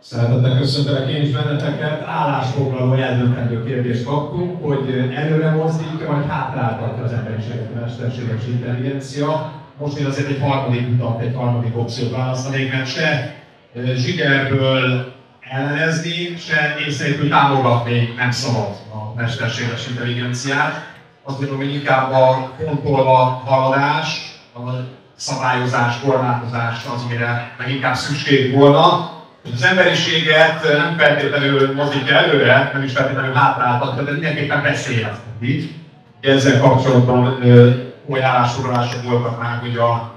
Szeretettel köszöntelek én is benneteket. Állásfoglaló eldöntendő kérdést kaptunk, hogy előre mozdít, vagy hátráltatja az emberiséget a mesterséges intelligencia. Most én azért egy harmadik utat, egy harmadik opciót választanék, mert se zsigerből ellenezni, se észrevétlenül támogatni nem szabad a mesterséges intelligenciát. Azt gondolom, hogy inkább a pontolva haladás, a szabályozás, korlátozás az, amire meg inkább szükség volna. Az emberiséget nem feltétlenül mozdítja előre, nem is feltétlenül hátráltatja, de mindenképpen veszélyezteti. Ezzel kapcsolatban olyan állásfoglalások voltak már, hogy a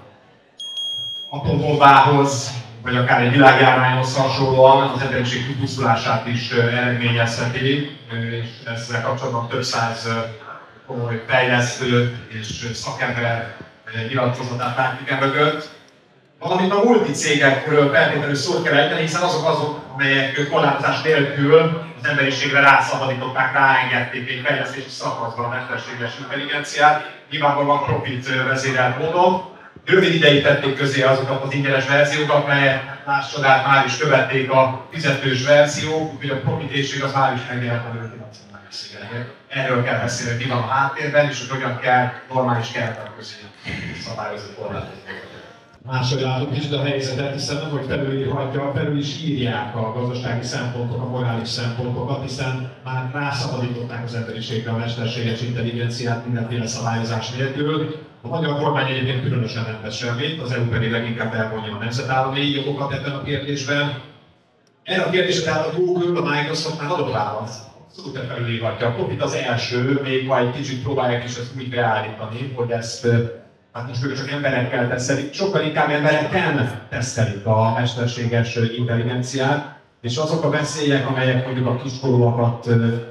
atombombához, vagy akár egy világjárványhoz hasonlóan az emberiség kipusztulását is eredményezheti, és ezzel kapcsolatban több száz komoly fejlesztő és szakember nyilatkozatát látjuk mögött. Valamint a multicégekről feltétlenül szót kell ejteni, hiszen azok, amelyek korlátozás nélkül az emberiségre rászabadították, ráengedték egy fejlesztési szakaszban a mesterséges intelligenciát, nyilvánvalóan profit vezérelt módon. Rövid ideig tették közé azokat az ingyenes verziókat, melyek más csodát már is követték a fizetős verziók, úgyhogy a profitérség az már is megjelent a multinacionális cégeknek. Erről kell beszélni, mi van a háttérben, és hogy hogyan kell normális keretek közé szabályozni korlátozásokat. Máshogy látok is, de a helyzetet, hiszen nem, hogy felülírhatja, felül is írják a gazdasági szempontok, a morális szempontokat, hiszen már rászabadították az emberiségre a mesterséges intelligenciát mindenféle szabályozás nélkül. A magyar kormány egyébként különösen nem tesz semmit, az EU pedig leginkább elvonja a nemzetállami jogokat ebben a kérdésben. Erre a kérdésre tehát a Google, a Microsoft már adott választ. Abszolút felülírhatja. A profit az első, még majd egy kicsit próbálják is ezt úgy beállítani, hogy ezt hát most ők csak emberekkel tesztelik, sokkal inkább emberekkel tesztelik a mesterséges intelligenciát, és azok a veszélyek, amelyek mondjuk a kiskorúakat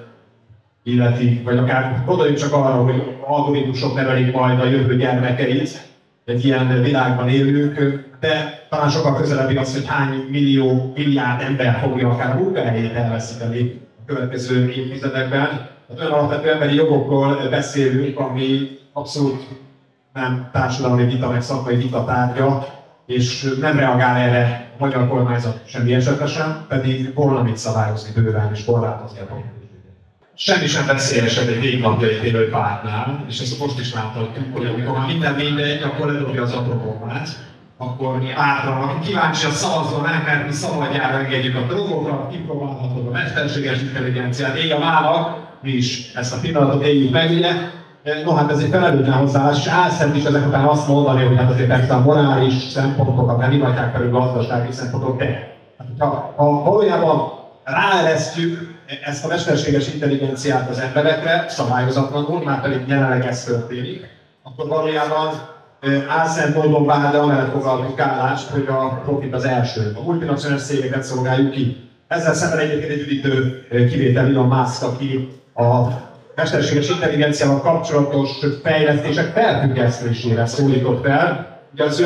illetik, vagy akár gondoljunk csak arra, hogy algoritmusok nevelik majd a jövő gyermekeit, egy ilyen világban élők, de talán sokkal közelebbi az, hogy hány millió, milliárd ember fogja akár a munkahelyét elveszíteni a következő évtizedekben. Hát olyan alapvető emberi jogokról beszélünk, ami abszolút nem társadalmi vita, meg szakmai vita tárgya, és nem reagál erre a magyar kormányzat semmi esetre sem, pedig volna mit szabályozni bőven és korlátozni a politikai. Semmi sem veszélyesebb egy végnapjait élő pártnál, és ezt most is láthatjuk, hogy amikor már minden mindegy, akkor ledobja az atombombát, akkor pártra, aki kíváncsi a szavazzon rá, mert mi szabadjára engedjük a drogokat, kipróbálhatod a mesterséges intelligenciát, ég a vállak, mi is ezt a pillanatot éljük meg, ugye? No, hát ez egy felelőtlen hozzáállás, és álszent is ezek után azt mondani, hogy hát azért persze a morális szempontokat nem iratják felül gazdasági szempontok, de ha valójában ráeresztjük ezt a mesterséges intelligenciát az emberekre, szabályozatlanul, már pedig jelenleg ez történik, akkor valójában álszent módon várja, amellett foglaltuk állást, hogy a profit az első. A multinacionális cégeket szolgáljuk ki. Ezzel szemben egyébként egy üdítő kivétel Elon Musk, aki a mesterséges intelligenciával kapcsolatos fejlesztések felfüggesztésére szólított fel. Ugye az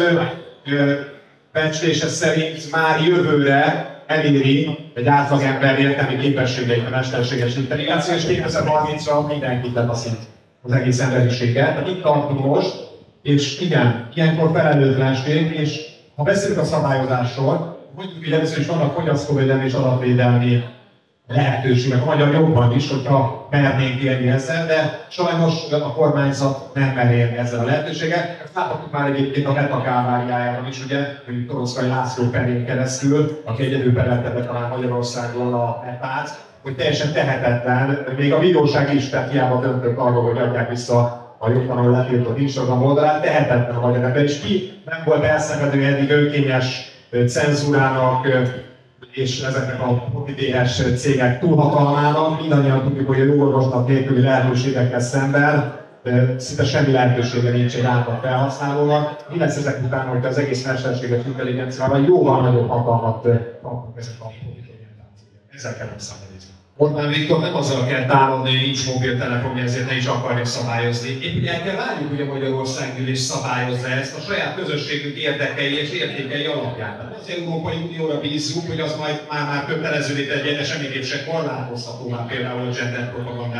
ő becslése szerint már jövőre eléri egy átlagember értelmi képességeit a mesterséges intelligencia, és 2030-ra mindenkit letaszít az egész emberiséget. Tehát itt tartunk most, és igen, ilyenkor felelőtlenség, és ha beszélünk a szabályozásról, mondjuk, hogy először is vannak fogyasztóvédelmi és adatvédelmi lehetőségek a magyar jogban is, hogyha mernénk élni ezzel, de sajnos a kormányzat nem mer élni ezzel a lehetőséggel. Ezt láthatjuk már egyébként a Meta káváriájában is, ugye, hogy Toroszkai László perén keresztül, aki egyedül perette be talán Magyarországon a Metát, hogy teljesen tehetetlen, még a bíróság is, tehát hiába döntött arról, hogy adják vissza a jogtalanul letiltott Instagram oldalát, tehetetlen a magyar ember, és ki nem volt elszenvedő eddig önkényes cenzúrának, és ezeknek a profitéhes cégek túlhatalmának. Mindannyian tudjuk, hogy a jogorvoslat nélküli lehetőségekkel szemben szinte semmi lehetősége nincs egy átlag felhasználónak. Mi lesz ezek után, hogy az egész mesterséges intelligenciával jóval nagyobb hatalmat kapnak ezek a profitorientált cégek? Ezzel kell szembenézni. Orbán Viktor nem azzal kell támadni, hogy nincs mobiltelefonja, ezért ne is akarja szabályozni. Épp ugye el kell várjuk, hogy a Magyarországgyűlés szabályozza ezt a saját közösségünk érdekei és értékei alapján. Tehát az Európai Unióra bízzuk, hogy az majd már kötelezővé tegye, de semmiképp se korlátozható már például a gender propagandát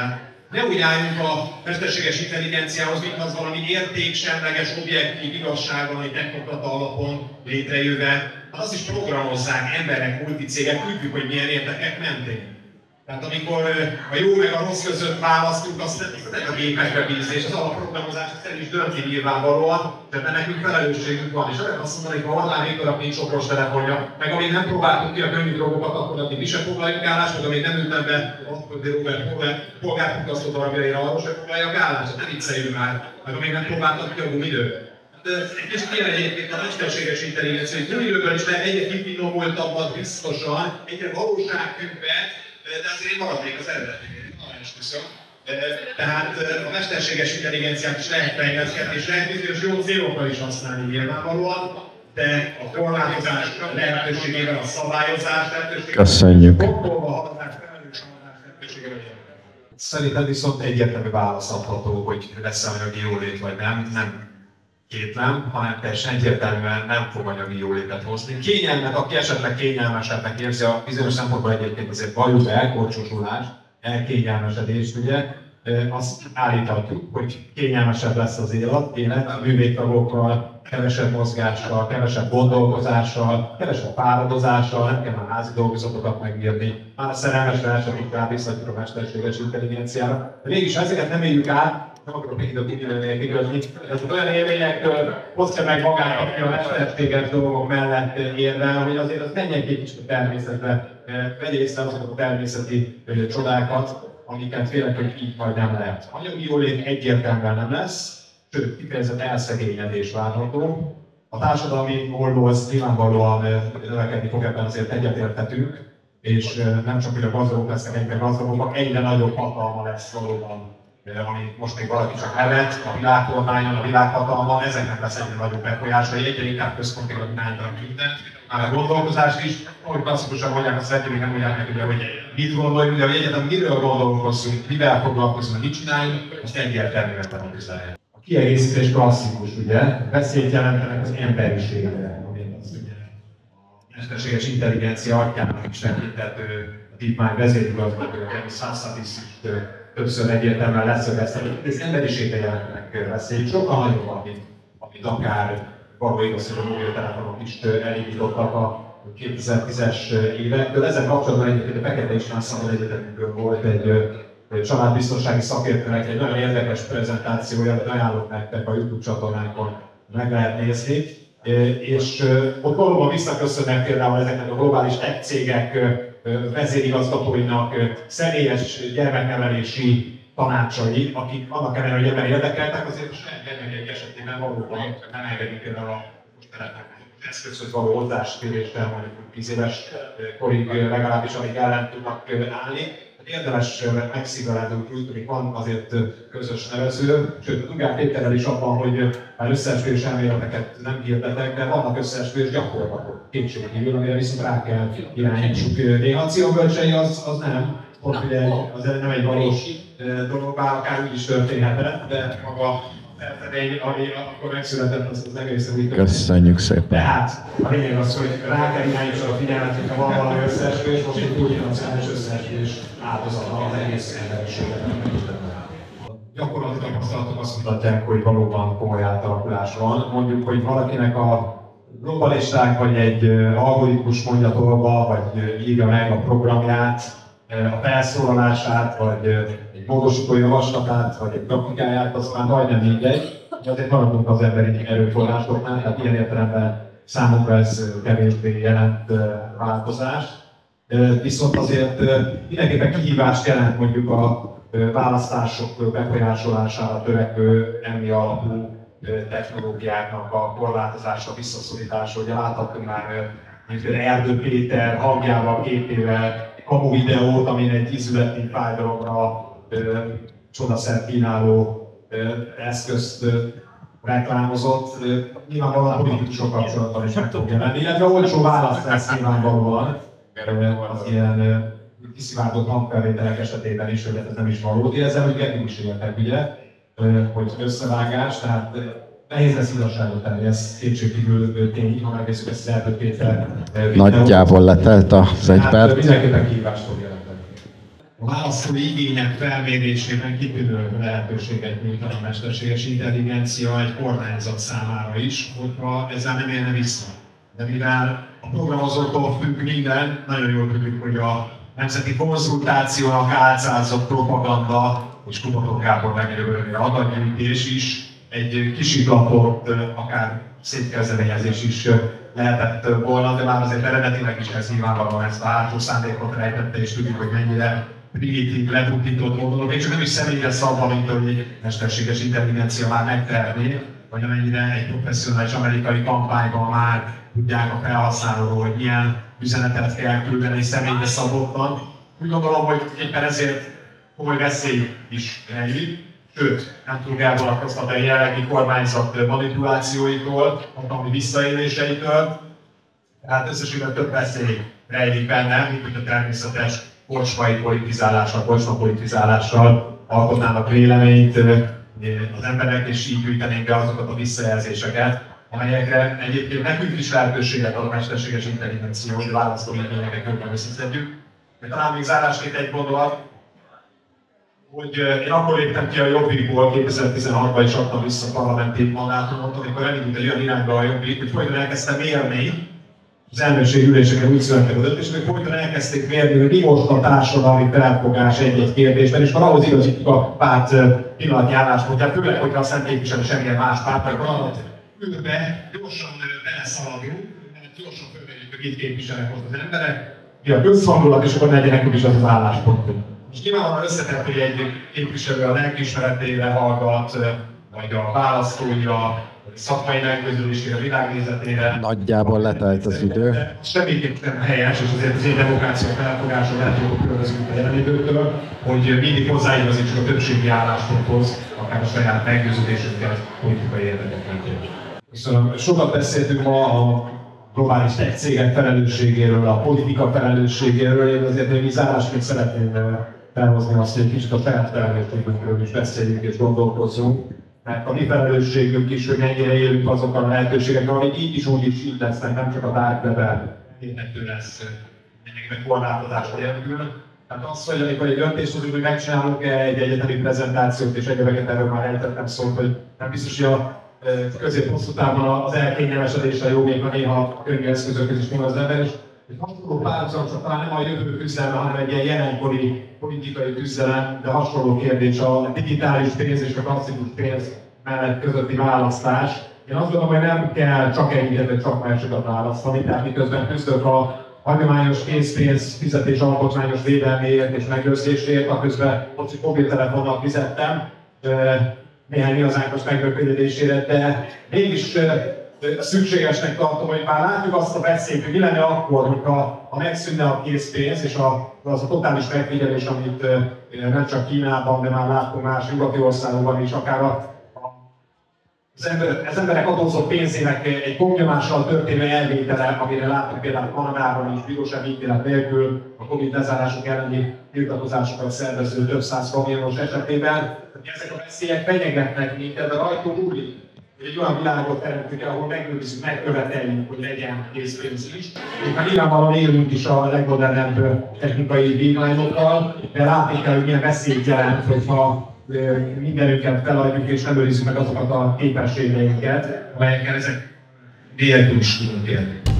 Ne úgy álljunk a mesterséges intelligenciához, mint az valami értéksemleges, objektív igazságon, vagy technokrata alapon létrejöve. Hát azt is programozzák emberek, multicégek, tudjuk, hogy milyen érdekek mentén. Tehát amikor a jó meg a rossz között választunk, azt nem a gépekre bízni, és az alapprogramozás el is dönti nyilvánvalóan, de nekünk felelősségünk van. És olyan azt mondani, hogy ha Orbán Viktornak nincs okos telefonja, meg amíg nem próbáltuk ki a könnyű drogokat, akkor addig mi sem foglaljunk állást, meg amíg nem ültem be a polgárpunkasztó darabjaira, arról sem foglaljak állást. Nem vicceljünk már, meg amíg nem próbáltam ki a gumidőt. Egy kicsit ilyen egyébként a mesterséges intelligencia, hogy gumidőből is lehet egyre kifinomultabbat biztosan, egyre valósághűbbet, de azért maradnék az eredetinél. Tehát a mesterséges intelligenciát is lehet fejleszteni, és lehet bizonyos jó célokra is használni nyilvánvalóan, de a korlátozás lehetőségével, a szabályozás lehetőségével, köszönjük. Szerintem viszont egyértelmű választható, hogy lesz anyagi jólét vagy nem. Nem kétlem, hanem teljesen egyértelműen nem fog anyagi jólétet hozni. Kényelmet, aki esetleg kényelmesebbnek érzi, a bizonyos szempontból egyébként azért valljuk elkorcsosulás, elkényelmesedést, ugye, azt állíthatjuk, hogy kényelmesebb lesz az élet, a művégtagokkal, kevesebb mozgással, kevesebb gondolkozással, kevesebb fáradozással, nem kell már házi dolgozatokat megírni, már a szerelmesre el sem inkább visszatjuk a mesterséges intelligenciára. De mégis ezeket nem éljük át, nem akarok időt kikötni, ez olyan élményektől hozza meg magát, aki a mesterséges dolgok mellett érvel, hogy azért az menjen egy kicsit a természetbe, vegye észre azokat a természeti csodákat, amiket félek, hogy így majd nem lehet. Anyagi jólét egyértelműen nem lesz, sőt, kifejezett elszegényedés várható. A társadalmi oldalhoz nyilvánvalóan növekedni fog, ebben azért egyetértetünk, és nem csak, hogy a gazdagok lesznek egyre gazdagabbak, egyre nagyobb hatalma lesz valóban, amit most még valaki csak nevet, a világkormányon, a világhatalma, ezeknek lesz egyre nagyobb befolyása, egyre inkább központilag irányítanak mindent. Már a gondolkozást is, ahogy klasszikusan mondják, azt szeretnék, nem mondják nekünk, hogy mit gondoljunk, de hogy egyetem miről gondolkozunk, mivel foglalkozunk, mit csináljunk, azt egyértelműen tematizálják. A kiegészítés klasszikus, ugye, veszélyt jelentenek az emberiségre, amit az ugye a mesterséges intelligencia atyának is tekintető, a DeepMind vezérigazgatója, Demis Hassabis is többször egyértelműen leszögezte, hogy az emberiségre jelentenek veszélyt, sokkal nagyobb, amit akár való igaz, hogy a mobiltelefonok is elindítottak a 2010-es évektől. Ezzel kapcsolatban egyébként a Fekete István Szabad Egyetemünkön volt egy családbiztonsági szakértőnek egy nagyon érdekes prezentációja, amit ajánlok nektek a YouTube csatornánkon, meg lehet nézni. És ott valóban visszaköszönnek például ezeknek a globális tech cégek vezérigazgatóinak személyes gyermeknevelési tanácsai, akik annak ellenére, hogy ebben érdekeltek, azért a saját gyermekeik esetében valóban nem engedik például a eszközhöz való hozzáféréssel, mondjuk 10 éves korig legalábbis, amíg ellen tudnak állni. Érdemes megszívelendő kultúrik, van azért közös nevező, sőt a Dugár Péterrel is abban, hogy már összeesküvés elméleteket nem hirdetek, de vannak összeesküvés gyakorlatok kétségkívül, amire viszont rá kell irányítsuk. Néha a ciongölcsei az nem, ott ugye az nem egy valós dolog, bár akár úgy is történhetett, de maga felfedény, ami akkor megszületett, az egészen úgy. Köszönjük szépen. Tehát a lényeg az, hogy rá kell irányítani a figyelmet, hogyha van valami összeesküvés, most egy multinacionális összeesküvés áldozata az egész emberiséget. Gyakorlati tapasztalatok azt mutatják, hogy valóban komoly átalakulás van. Mondjuk, hogy valakinek a globalisták vagy egy algoritmus mondja tolba, vagy írja meg a programját, a felszólalását, vagy egy módosító javaslatát, vagy egy grafikáját, az már majdnem mindegy. Azért maradunk az emberi erőforrásoknál, tehát ilyen értelemben számunkra ez kevésbé jelent változást. Viszont azért mindenképpen kihívást jelent mondjuk a választások befolyásolására törekvő nemi alapú technológiáknak a korlátozása, visszaszorítása. Ugye láthattunk már Erdő Péter hangjával, képével kamu videót, amin egy ízületi fájdalomra csodaszert kínáló eszközt reklámozott. Nyilvánvalóan a politikusok kapcsolatban is meg fog jelenni, illetve olcsó választ lesz nyilvánvalóan az ilyen kiszivárgott hangfelvételek esetében is, hogy ez nem is valódi. Ezzel hogy eddig is éltek, ugye, hogy összevágás, tehát nehéz lesz igazságot tenni, ez kétségkívül tény, ha megnézzük ezt az Erdő Péter Nagyjából letelt az egy perc. Mindenképpen kihívást fog jelenteni. a választói igények felmérésében kitűnő lehetőséget nyújt a mesterséges intelligencia egy kormányzat számára is, hogyha ezzel nem élne vissza. De mivel a programozótól függ minden, nagyon jól tudjuk, hogy a nemzeti konzultációnak álcázott propaganda és Kubató Gábor megjelölő adatgyűjtés is egy kisiklatott, akár szép kezdeményezés is lehetett volna, de már azért eredetileg is ez nyilvánvalóan ezt a hátsó szándékot rejtette, és tudjuk, hogy mennyire primitív, lebutított módon, és nem is személyre szabva, mint hogy egy mesterséges intelligencia már megtehetné, vagy amennyire egy professzionális amerikai kampányban már tudják a felhasználóról, hogy milyen üzenetet kell küldeni személyre szabottan. Úgy gondolom, hogy éppen ezért komoly veszély is rejlik, sőt, nem tudunk elvonatkoztatni a jelenlegi kormányzat manipulációitól, hatalmi visszaéléseitől, tehát összességében több veszély rejlik benne, mint hogy a természetes kocsmai politizálással, kocsmapolitizálással alkotnának véleményt az emberek, és így gyűjtenénk be azokat a visszajelzéseket, amelyekre egyébként nekünk is lehetőséget ad a mesterséges intelligencia, hogy választóigényeket jobban összeszedjük. De talán még zárásként egy gondolat, hogy én akkor léptem ki a Jobbikból 2016-ban, és adtam vissza a parlamenti mandátumot, amikor elindult egy olyan irányba a Jobbik, hogy folyton elkezdtem mérni, az elnökség üléseken úgy születtek a döntés, hogy folyton elkezdték mérni, hogy mi most a társadalmi felfogás egy-egy kérdésben, és ahhoz igazítjuk a párt pillanatnyi álláspontját, főleg, hogyha azt nem képvisel semmilyen más párt, akkor alatt ülve gyorsan beleszaladunk, mert gyorsan fölmérjük, hogy itt képviselnek most az emberek, mi a közhangulat, és akkor legyenek is az álláspontunk. És nyilvánvalóan összetett, hogy egy képviselő a lelkiismeretére hallgat, vagy a választóira, szakmai meggyőződésére, világnézetére. Nagyjából letelt az idő. Semmiképp nem helyes, és azért az én demokrácia felfogása lehet jól különbözünk a jelenlévőtől, hogy mindig hozzáigazítsuk a többségi állásponthoz, akár a saját meggyőződésünket, politikai érdekeket. Köszönöm. Sokat beszéltünk ma a globális tech cégek felelősségéről, a politika felelősségéről, én azért még zárásként szeretném felhozni azt, hogy egy kicsit a saját felelősségünkről is beszéljünk és gondolkozzunk. Mert a mi felelősségünk is, hogy mennyire élünk azokkal a lehetőségekkel, amik így is úgy is így lesznek, nem csak a dark web-en érhető lesz mindenkinek korlátozás nélkül. Tehát az, hogy amikor egy döntést hozunk, hogy megcsinálunk egy egyetemi prezentációt, és egyébként erről már eltettem szót, hogy nem biztos, hogy a közép-hosszú távon az elkényelmesedésre jó, még néha a könnyű eszközökhöz is az ember, és egy hasonló párhuzam, csak talán nem a jövő küzdelme, hanem egy ilyen jelenkori politikai küzdelem, de hasonló kérdés a digitális pénz és a klasszikus pénz mellett közötti választás. Én azt gondolom, hogy nem kell csak egyiket, vagy csak másikat választani, tehát miközben küzdök a hagyományos készpénz fizetés alkotmányos védelméért és megőrzéséért, aközben mobiltelefonnal fizettem néhány nyilazánkos megröködésére, de mégis szükségesnek tartom, hogy már látjuk azt a veszélyt, hogy mi lenne akkor, hogyha megszűnne a készpénz, és az a totális megfigyelés, amit nem csak Kínában, de már látunk más nyugati országokban is, akár az emberek adózott pénzének egy komnyomással történő elvétele, amire láttuk például Kanadában is bírósági ítélet nélkül a Covid lezárások elleni tiltakozásokat szervező több száz kamionos esetében. Ezek a veszélyek fenyegetnek minket, de rajtunk múlik. Egy olyan világot teremtünk el, ahol megőrizzük, megköveteljük, hogy legyen készpénz is. Még nyilvánvalóan élünk is a legmodernebb technikai vívmányokkal, de látni kell, hogy milyen veszélyt jelent, hogyha mindenünket feladjuk és nem őrizzük meg azokat a képességeinket, amelyekkel ezek nélkül is tudunk élni.